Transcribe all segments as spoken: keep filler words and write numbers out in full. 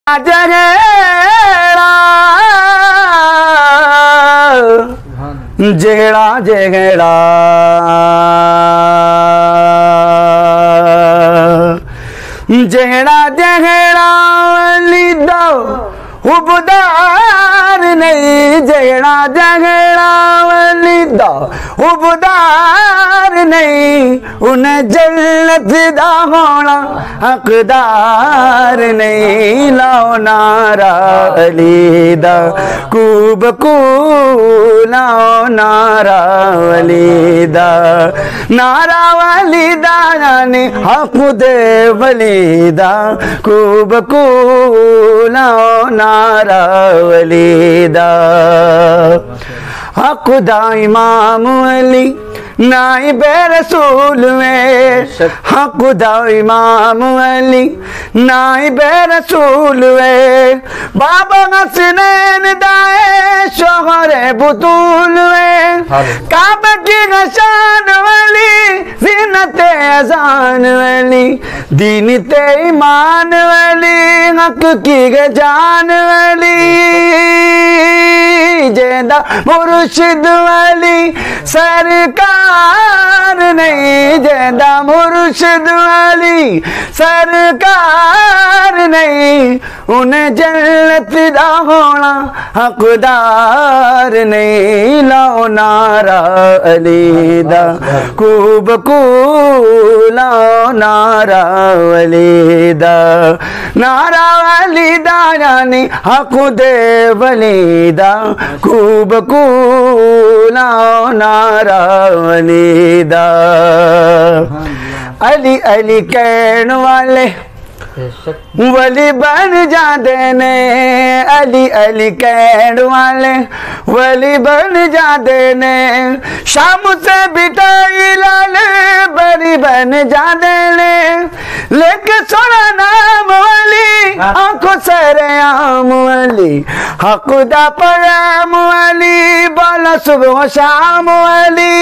जगड़ा जगड़ा जगड़ा जगड़ा जगड़ा लीदा उबदार नहीं जगड़ा जगड़ा लीदा उबदार नहीं उन्हें जन्नत दा होना हकदार नहीं लाओ नारा अली दा कूब कू लाओ नारा अली दा नारा अली दा यानी हक दे वली दा कूब कू लाओ नारा अली दा हक दा इमाम अली नाइब रसूल में हक दा इमाम अली नाइब रसूल में बाबा हसनैन दाए शोहर बुतूल में काबा की निशान वाली ज़ीनत अज़ान वाली दीन ते ईमान वाली हक की जान वाली जेदा मुर्शिद वाली सरकार नहीं जेदा मुर्शिद वाली सरकार नहीं उन्हें जन्नत दा होना हकदार नहीं लाओ नारा अली दा कूब कू लाओ नारा अली दा नारा अली दा यानी हक दे वली दा कूब कू लाओ नारा अली दा अली अली कहने वाले वली बन जाते ने अली अली कहने वाले वली बन जाते ने शाम से बिटाई लाल बड़ी बन जाते ने लेके सोना नाम वाली आंखों सरे आम वाली हकुदा परम वाली बाला सुबह शाम वाली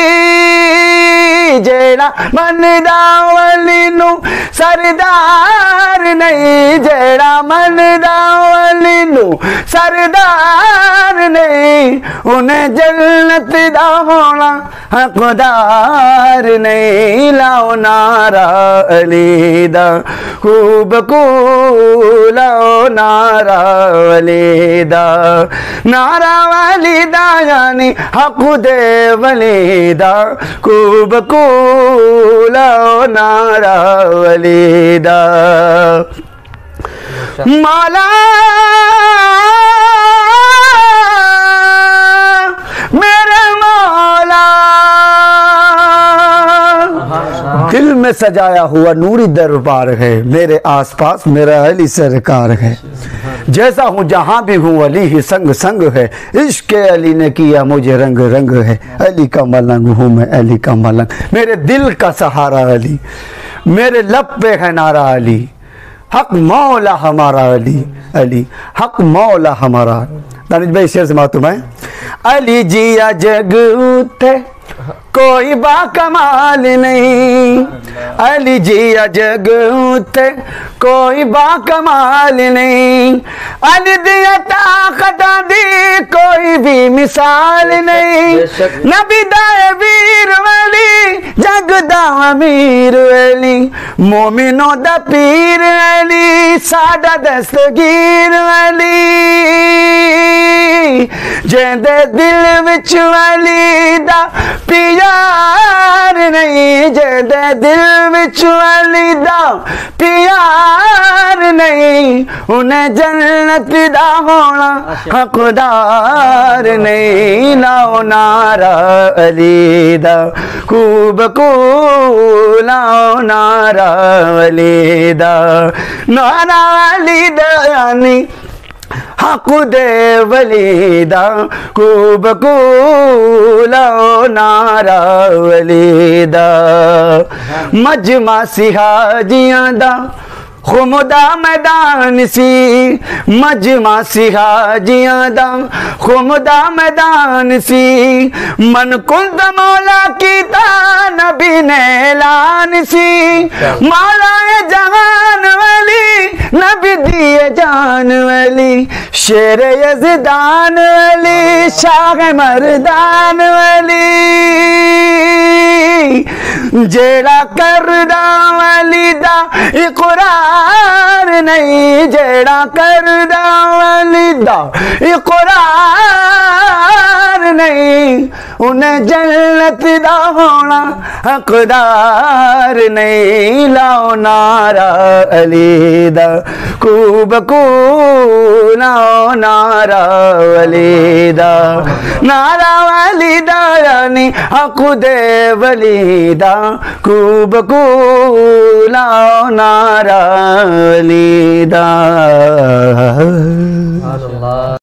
जेड़ा मनदा वाली नू सरदार नहीं जेड़ा मनदा वाली नू सरदार नहीं उन्हें जन्नत दा होना हकदार नहीं लाओ नारा अली दा खूब कू लाओ नारा अली दा नारा अली दा यानी हक दे वली दा खूब कू लाओ नारा अली दा मौला मेरे मौला दिल में सजाया हुआ नूरी दरबार है मेरे आसपास मेरा अली सरकार है जैसा हूँ जहाँ भी हूँ अली ही संग संग है इश्क अली ने किया मुझे रंग रंग है अली का मलंग हूँ मैं अली का मलंग मेरे दिल का सहारा अली मेरे लब पे है नारा अली हक मौला हमारा अली अली हक मौला हमारा दानिश भाई शेर से मातूम है अली जिया जग उठे कोई बाकमाल नहीं अली जिया जग उठे कोई बाकमाल नहीं अली दिया ताकत दी कोई भी मिसाल नहीं नबी दाए वीर वाली जग दा अमीर अली मोमिनो दा पीर अली साडा दस्तगीर अली जेंदे दिल विच अली दा प्यार नहीं जेंदे दिल विच अली दा प्यार नहीं उन्हें जन्नत दा होना हकदार नहीं लाओ नारा अली दा खूब कू लाओ नारा अली दा नारा अली दा यानी हक दे वली दा खूब कू लाओ नारा अली दा मजमा सिहाजियां दा खुमदा मैदान सी मजमा सिहाजियां दा खुमदा मैदान सी मन कुंद मौला की ता नबी ने ऐलान सी मौला जहान वाली नबी दिए जान वाली शेर यज़दान वाली शाह मर्दान वाली जेड़ा करदा वाली दा इकरार नहीं जेड़ा करदा वाली दा इकरार नहीं उन्हें जन्नत दा होना हकदार नहीं लाओ नारा अली दा खूब कू लाओ नारा अली दा नारा अली दा यानी हकुदे वली दा खूब कू लाओ नारा अली दा।